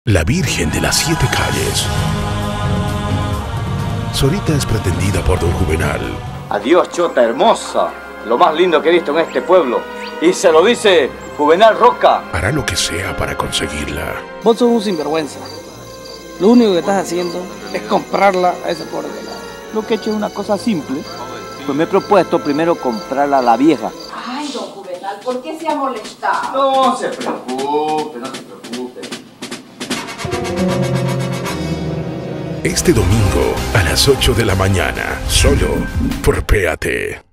La Virgen de las Siete Calles. Zorita es pretendida por don Juvenal. Adiós, chota hermosa, lo más lindo que he visto en este pueblo. Y se lo dice Juvenal Roca. Hará lo que sea para conseguirla. Vos sos un sinvergüenza. Lo único que estás haciendo es comprarla a ese pobre pelado. Lo que he hecho es una cosa simple. Pues me he propuesto primero comprarla a la vieja. Ay, don Juvenal, ¿por qué se ha molestado? No se preocupe, no se preocupe. Este domingo a las 8 de la mañana, solo por Péate.